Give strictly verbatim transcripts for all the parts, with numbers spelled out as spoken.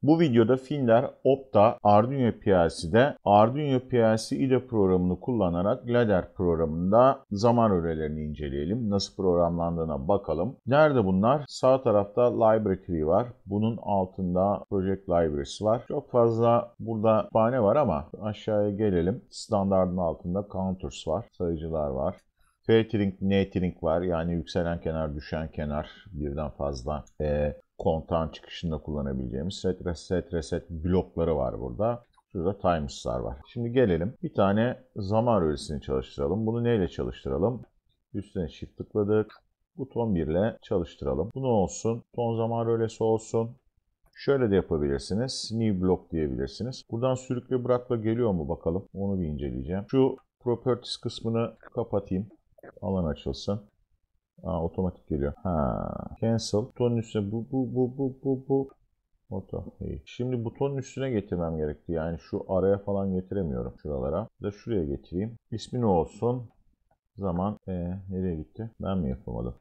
Bu videoda Finder Opta Arduino P L C'de Arduino P L C I D E programını kullanarak ladder programında zaman öğelerini inceleyelim. Nasıl programlandığına bakalım. Nerede bunlar? Sağ tarafta Library Tree var. Bunun altında Project Libraries var. Çok fazla burada kütüphane var ama aşağıya gelelim. Standardın altında Counters var. Sayıcılar var. Featuring, Nethering var. Yani yükselen kenar, düşen kenar, birden fazla e, kontağın çıkışında kullanabileceğimiz set reset reset blokları var burada. Şurada times'lar var. Şimdi gelelim. Bir tane zaman öğesini çalıştıralım. Bunu neyle çalıştıralım? Üstüne shift tıkladık. Buton bir ile çalıştıralım. Bu ne olsun? Ton zaman öğesi olsun. Şöyle de yapabilirsiniz. New block diyebilirsiniz. Buradan sürükle bırakla geliyor mu bakalım. Onu bir inceleyeceğim. Şu properties kısmını kapatayım. Alan açılsın. Aa, otomatik geliyor. Ha, cancel. Butonun üstüne bu bu bu bu bu bu. Oto. İyi. Şimdi butonun üstüne getirmem gerekti. Yani şu araya falan getiremiyorum şuralara. Da şuraya getireyim. İsmi ne olsun? Zaman. Ee, nereye gitti? Ben mi yapamadım?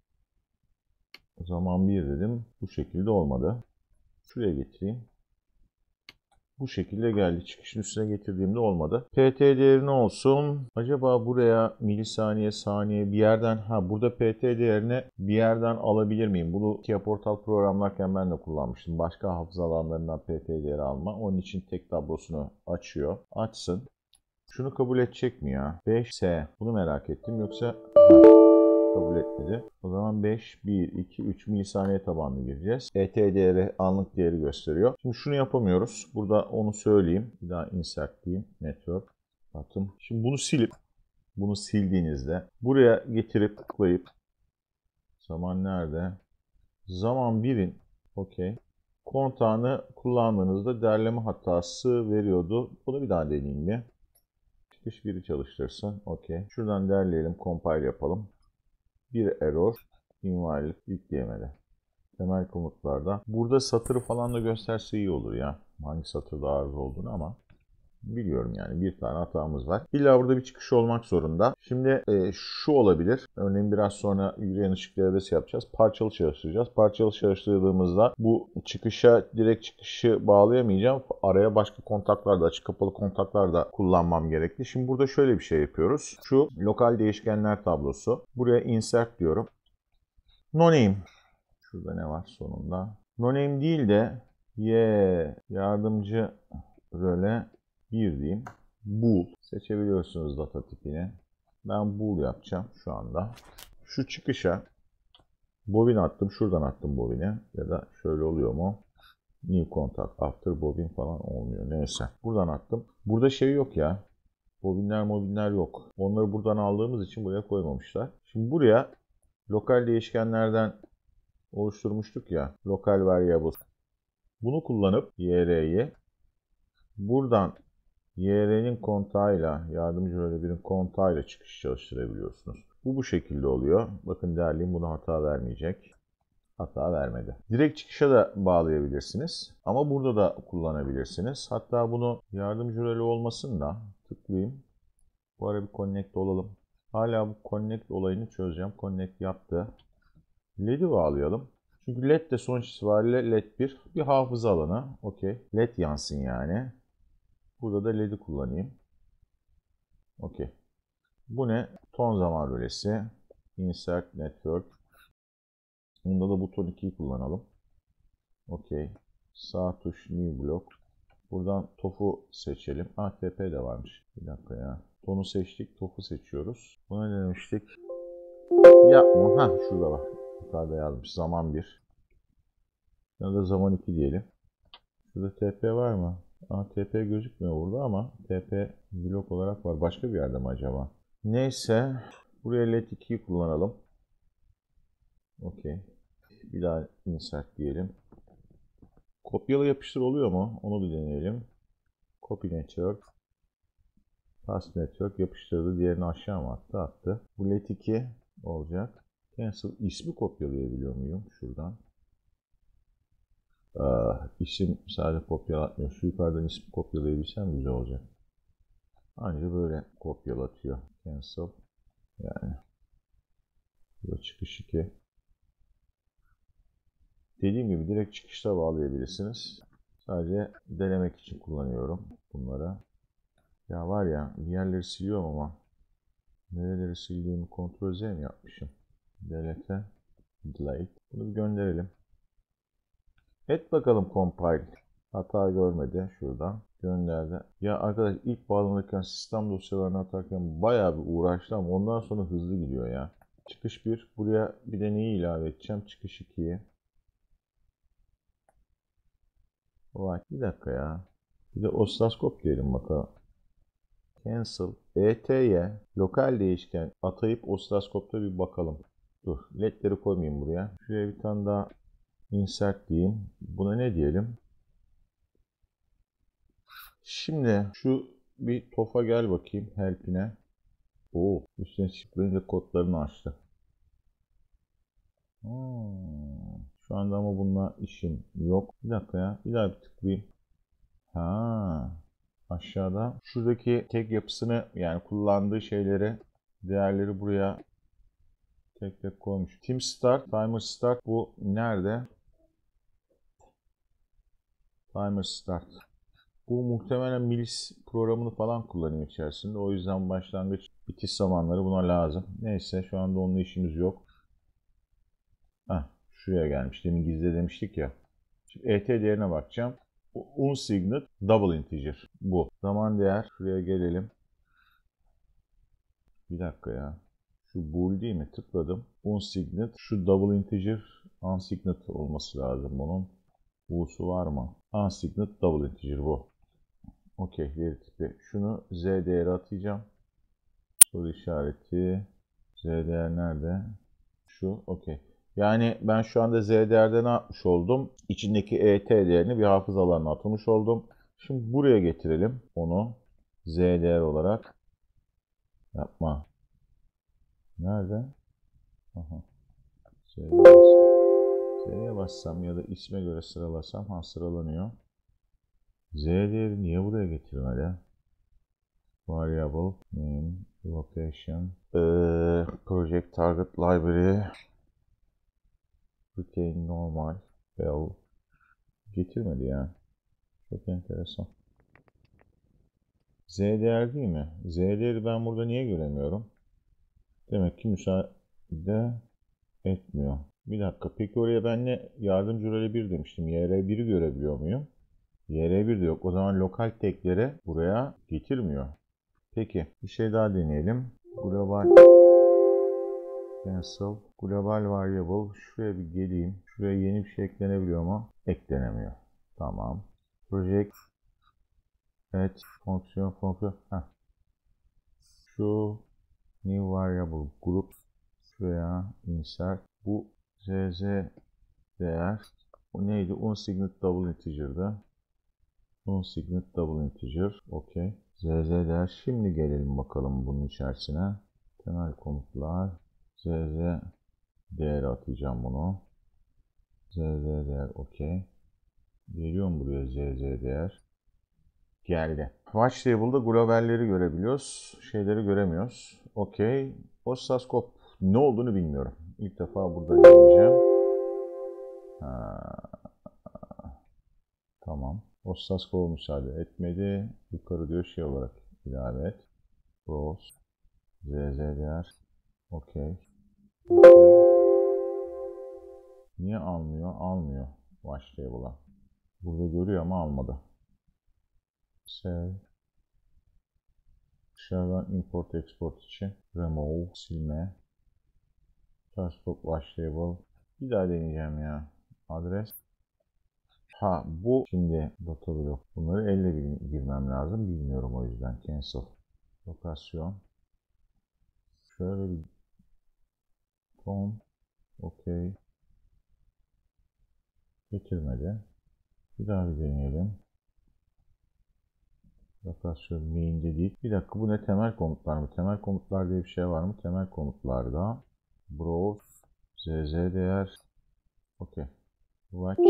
Zaman bir dedim. Bu şekilde olmadı. Şuraya getireyim. Bu şekilde geldi. Çıkışın üstüne getirdiğimde olmadı. P T değeri ne olsun? Acaba buraya milisaniye, saniye bir yerden, ha burada P T değerini bir yerden alabilir miyim? Bunu Kia Portal programlarken ben de kullanmıştım. Başka hafıza alanlarından P T değeri alma. Onun için tek tablosunu açıyor. Açsın. Şunu kabul edecek mi ya? beş S. Bunu merak ettim. Yoksa kabul etmedi. O zaman beş, bir, iki, üç milisaniye tabanlı gireceğiz. E T değeri anlık değeri gösteriyor. Şimdi şunu yapamıyoruz. Burada onu söyleyeyim. Bir daha insert diyeyim. Network. Atım. Şimdi bunu silip bunu sildiğinizde buraya getirip tıklayıp zaman nerede? Zaman birin okey. Kontağını kullandığınızda derleme hatası veriyordu. Bunu bir daha deneyeyim bir. Çıkış biri çalıştırsın. Okey. Şuradan derleyelim. Compile yapalım. Bir error, invalid yükleyemedi. Temel komutlarda. Burada satırı falan da gösterse iyi olur ya. Hangi satırda arıza olduğunu ama biliyorum yani bir tane hatamız var. İlla burada bir çıkış olmak zorunda. Şimdi e, şu olabilir. Örneğin biraz sonra yürüyen ışık devresi yapacağız. Parçalı çalıştıracağız. Parçalı çalıştırdığımızda bu çıkışa direkt çıkışı bağlayamayacağım. Araya başka kontaklar da açık kapalı kontaklar da kullanmam gerekli. Şimdi burada şöyle bir şey yapıyoruz. Şu lokal değişkenler tablosu. Buraya insert diyorum. No name. Şurada ne var sonunda? No name değil de y yardımcı röle bir diyeyim. Bool. Seçebiliyorsunuz data tipini. Ben bool yapacağım şu anda. Şu çıkışa bobin attım. Şuradan attım bobini. Ya da şöyle oluyor mu? New contact after bobin falan olmuyor. Neyse. Buradan attım. Burada şey yok ya. Bobinler mobinler yok. Onları buradan aldığımız için buraya koymamışlar. Şimdi buraya lokal değişkenlerden oluşturmuştuk ya. Local variable. Bunu kullanıp Y R'yi buradan Y R'nin kontağıyla, yardımcı röle birin kontağıyla çıkış çalıştırabiliyorsunuz. Bu bu şekilde oluyor. Bakın derleyim, buna hata vermeyecek. Hata vermedi. Direkt çıkışa da bağlayabilirsiniz. Ama burada da kullanabilirsiniz. Hatta bunu yardımcı röle olmasın da tıklayayım. Bu ara bir connect olalım. Hala bu connect olayını çözeceğim. Connect yaptı. L E D'i bağlayalım. Çünkü L E D de sonuç itibariyle L E D bir. Bir hafıza alanı. Okey. L E D yansın yani. Burada da L E D'i kullanayım. Okey. Bu ne? Ton zaman rölesi. Insert network. Bunda da buton ikiyi kullanalım. Okey. Sağ tuş new block. Buradan tofu seçelim. A T P de varmış. Bir dakika ya. Tonu seçtik. Tofu seçiyoruz. Buna ne demiştik? Yapma. Ha şurada var. Yukarıda yazmış. Zaman bir. Ya da zaman iki diyelim. Şurada T P var mı? A, T P gözükmüyor burada ama T P blok olarak var. Başka bir yerde mi acaba? Neyse. Buraya L E D ikiyi kullanalım. Okey. Bir daha insert diyelim. Kopyala yapıştır oluyor mu? Onu bir deneyelim. Copy network. Paste network yapıştırdı. Diğerini aşağı mı attı? Attı. Bu L E D iki olacak. Cancel. İsmi kopyalayabiliyor muyum? Şuradan. Aa, isim sadece kopyalatmıyor. Şu yukarıdan ismi kopyalayabilsem güzel olacak. Ancak böyle kopyalatıyor. Cancel. Yani. Bu çıkış iki. Dediğim gibi direkt çıkışta bağlayabilirsiniz. Sadece denemek için kullanıyorum bunları. Ya var ya, bir yerleri siliyorum ama nereleri sildiğimi kontrol Z mi yapmışım? Delete, delete. Bunu bir gönderelim. Et bakalım compile. Hata görmedi. Şuradan gönderdi. Ya arkadaş, ilk bağlanırken sistem dosyalarını atarken bayağı bir uğraştım ama ondan sonra hızlı gidiyor ya. Çıkış bir. Buraya bir de neyi ilave edeceğim? Çıkış ikiyi. Vay, bir dakika ya. Bir de osiloskop diyelim bakalım. Cancel. E T'ye lokal değişken atayıp osiloskopta bir bakalım. Dur. ledleri koymayayım buraya. Şuraya bir tane daha insert diyeyim. Buna ne diyelim? Şimdi şu bir tofa gel bakayım help'ine. Oo, üstüne çıkınca kodlarını açtı. Hmm. Şu anda ama bununla işim yok. Bir dakika ya. Bir daha bir tıklayayım. Ha. Aşağıda şuradaki tek yapısını, yani kullandığı şeyleri, değerleri buraya tek tek koymuş. Team start, timer start, bu nerede? Timer start. Bu muhtemelen milis programını falan kullanıyor içerisinde. O yüzden başlangıç bitiş zamanları buna lazım. Neyse, şu anda onunla işimiz yok. Heh, şuraya gelmiş. Demin gizle demiştik ya. Şimdi E T değerine bakacağım. Unsigned double integer. Bu. Zaman değer. Şuraya gelelim. Bir dakika ya. Şu bool değil mi? Tıkladım. Unsigned. Şu double integer unsigned olması lazım bunun. U'su var mı? Unsigned double integer bu. Okey. Veri tipi. Şunu Z değeri atayacağım. Soru işareti. Z değer nerede? Şu. Okey. Yani ben şu anda Z değerde ne yapmış oldum? İçindeki E T değerini bir hafıza alanına atmış oldum. Şimdi buraya getirelim onu. Z değer olarak. Yapma. Nerede? Aha. Z'ye bassam. Z'ye bassam ya da isme göre sıralasam, ha sıralanıyor. Z değeri niye buraya getirmedi? Variable name, location, ee, project target library, retain normal, well, getirmedi ya. Çok enteresan. Z değer değil mi? Z değeri ben burada niye göremiyorum? Demek ki müsaade etmiyor. Bir dakika. Peki oraya ben ne yardımcı role bir demiştim. Y R bir'i görebiliyor muyum? Y R bir de yok. O zaman lokal tekleri buraya getirmiyor. Peki. Bir şey daha deneyelim. Global cancel. Global variable. Şuraya bir geleyim. Şuraya yeni bir şey eklenebiliyor mu? Eklenemiyor. Tamam. Project add fonksiyon fonksiyon. Heh. Şu new variable group. Şuraya insert. Bu zz değer. Bu neydi? Unsigned double integer'dı. Unsigned double integer. Okey. Zz değer. Şimdi gelelim bakalım bunun içerisine. Temel komutlar. Zz değeri atacağım bunu. Zz değer. Okey. Geliyor mu buraya zz değer? Geldi. Watch table'da globalleri görebiliyoruz. Şeyleri göremiyoruz. Okey. Osiloskop ne olduğunu bilmiyorum. İlk defa burada deneyeceğim. Ha. Tamam. Osiloskop müsaade etmedi. Yukarı diyor şey olarak ilave et. Browse. Zz değer. Okey. Okay. Niye almıyor? Almıyor. Watch table'a. Burada görüyor ama almadı. Save. Dışarıdan import export için remove, silme. Transport watch table. Bir daha deneyeceğim ya. Adres. Ha bu şimdi data block. Bunları elle girmem lazım. Bilmiyorum o yüzden. Cancel. Lokasyon. Şöyle bir tone. Okey. Getirmedi. Bir daha bir deneyelim. Lokasyon main'de değil. Bir dakika, bu ne, temel komutlar mı? Temel komutlar diye bir şey var mı? Temel komutlarda browse, zz değer. Okey. Watch.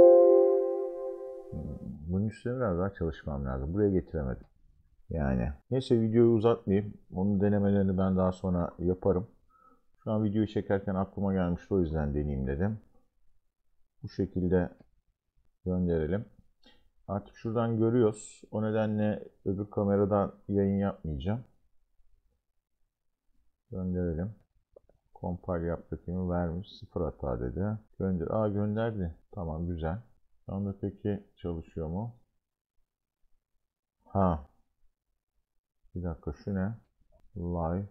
Bunun üstüne biraz daha çalışmam lazım. Buraya getiremedim. Yani. Neyse, videoyu uzatmayayım. Onun denemelerini ben daha sonra yaparım. Şu an videoyu çekerken aklıma gelmişti. O yüzden deneyeyim dedim. Bu şekilde gönderelim. Artık şuradan görüyoruz. O nedenle öbür kameradan yayın yapmayacağım. Gönderelim. Compile yap bakayım, vermiş. Sıfır hata dedi. Gönder. Aa, gönderdi. Tamam, güzel. Şu anda peki çalışıyor mu? Ha. Bir dakika, şu ne? Live.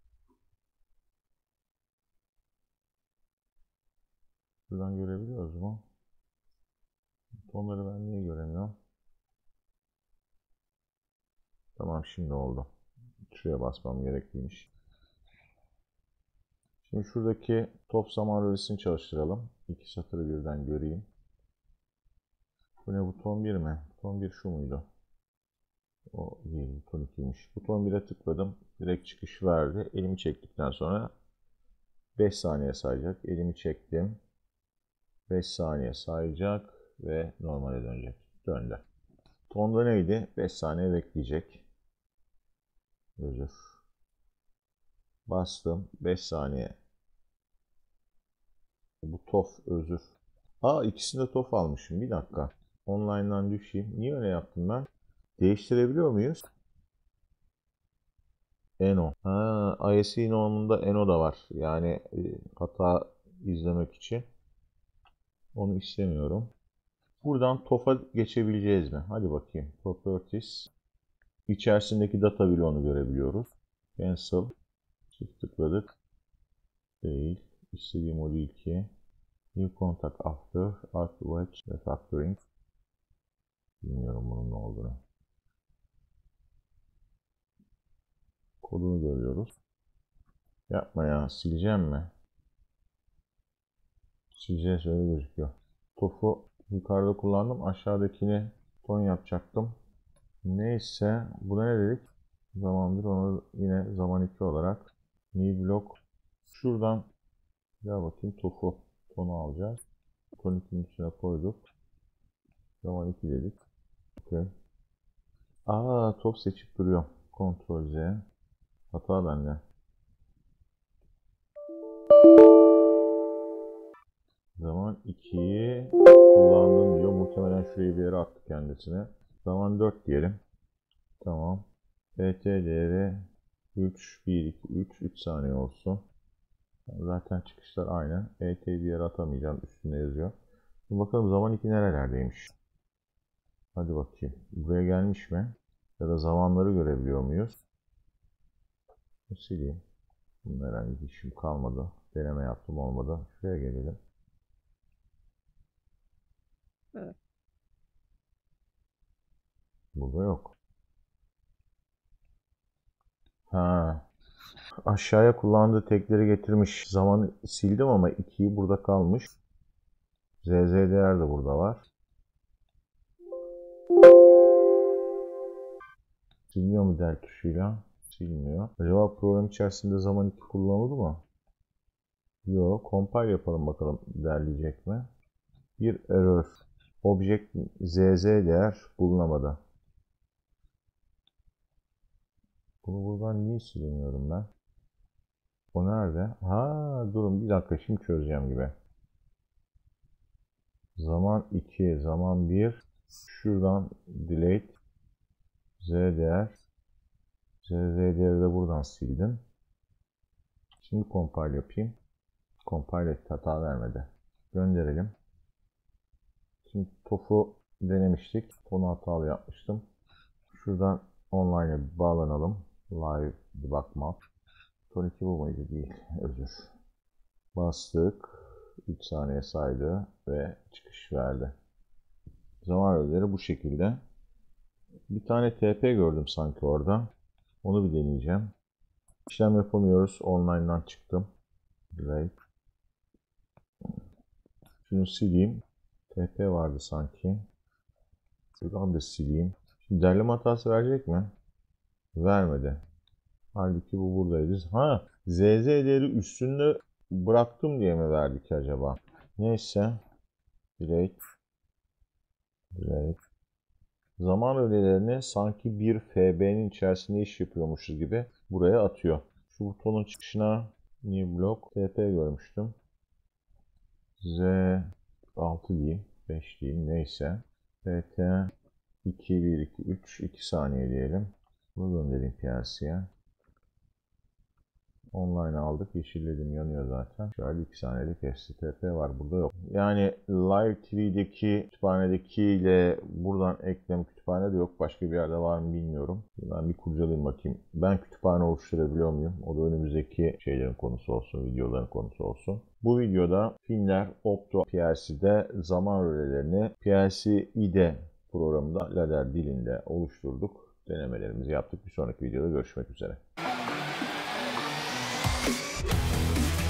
Buradan görebiliyoruz mu? Onları ben niye göremiyorum? Tamam, şimdi oldu. Şuraya basmam gerekliymiş. Şimdi şuradaki top zaman rölesini çalıştıralım. İki satırı birden göreyim. Bu ne, buton bir mi? Buton bir şu muydu? O değil, buton ikiymiş. Buton bire tıkladım. Direkt çıkış verdi. Elimi çektikten sonra beş saniye sayacak. Elimi çektim. beş saniye sayacak ve normale dönecek. Döndü. Tonda neydi? beş saniye bekleyecek. Özür. Bastım. beş saniye. Bu tof, özür. Aa, ikisinde tof almışım. Bir dakika. Online'dan düşeyim. Niye öyle yaptım ben? Değiştirebiliyor muyuz? Eno. Ha, I S E normunda Eno da var. Yani e, hata izlemek için. Onu istemiyorum. Buradan tofa geçebileceğiz mi? Hadi bakayım. Properties. İçerisindeki data bloğunu görebiliyoruz. Cancel. Çift tıkladık. Değil. İstediğim o değil ki. New contact after art watch refactoring. Bilmiyorum bunun ne olduğunu. Kodunu görüyoruz. Yapma ya. Sileceğim mi? Sileceğiz, öyle gözüküyor. Tofu yukarıda kullandım. Aşağıdakini ton yapacaktım. Neyse. Buna ne dedik? Zamandır onu yine zaman iki olarak. New block. Şuradan gel bakayım, tofu tonu alacağız. Ton ikinin içine koyduk. Zaman iki dedik. Okay. Aa, top seçip duruyor. Ctrl Z. Hata bende. Zaman ikiyi kullandım diyor. Muhtemelen şurayı bir yere attı kendisine. Zaman dört diyelim. Tamam. P T değeri üç, bir, iki, üç, üç saniye olsun. Zaten çıkışlar aynı. E T'yi bir yere atamayacağım. Üstünde yazıyor. Şimdi bakalım zaman iki nerelerdeymiş. Hadi bakayım. Buraya gelmiş mi? Ya da zamanları görebiliyor muyuz? Sileyim. Bunun herhangi bir işim kalmadı. Deneme yaptım, olmadı. Şuraya gelelim. Evet. Burada yok. Ha. Aşağıya kullandığı tekleri getirmiş. Zamanı sildim ama ikiyi burada kalmış. Z Z değer de burada var. Siliniyor mu del tuşuyla? Silmiyor. Acaba program içerisinde zaman iki kullanıldı mı? Yok. Compile yapalım bakalım, derleyecek mi? Bir error. Object Z Z değer bulunamadı. Bunu buradan niye silemiyorum ben? O nerede? Ha, durun bir dakika, şimdi çözeceğim gibi. Zaman iki, zaman bir. Şuradan delete. Z değer. Z Z değeri de buradan sildim. Şimdi compile yapayım. Compile et, hata vermedi. Gönderelim. Şimdi tofu denemiştik. Onu hatalı yapmıştım. Şuradan online'a bağlanalım. Live debug map. Son iki bu muydu? Değil. Özür. Bastık. üç saniye saydı ve çıkış verdi. Zaman öğeleri bu şekilde. Bir tane T P gördüm sanki orada. Onu bir deneyeceğim. İşlem yapamıyoruz. Online'dan çıktım. Right. Şunu sileyim. T P vardı sanki. Şuradan da sileyim. Şimdi derleme hatası verecek mi? Vermedi. Halbuki bu buradaydı. Ha, Z Z değeri üstünde bıraktım diye mi verdik acaba? Neyse. Delete. Delete. Zaman öğelerini sanki bir F B'nin içerisinde iş yapıyormuşuz gibi buraya atıyor. Şu butonun çıkışına new block T P görmüştüm. Z altı diyeyim, beş diyeyim, neyse. P T iki, bir, iki, üç, iki saniye diyelim. Bunu göndereyim P L C'ye. Online aldık. Yeşilledim, yanıyor zaten. Şöyle iki saniyelik H T T P var. Burada yok. Yani Live T V'deki kütüphanedeki ile buradan eklem kütüphane de yok. Başka bir yerde var mı bilmiyorum. Ben bir kurcalayayım bakayım. Ben kütüphane oluşturabiliyor muyum? O da önümüzdeki şeylerin konusu olsun, videoların konusu olsun. Bu videoda Finler Opto P L C'de zaman rölelerini P L C I D E programında ladder dilinde oluşturduk. Denemelerimizi yaptık. Bir sonraki videoda görüşmek üzere.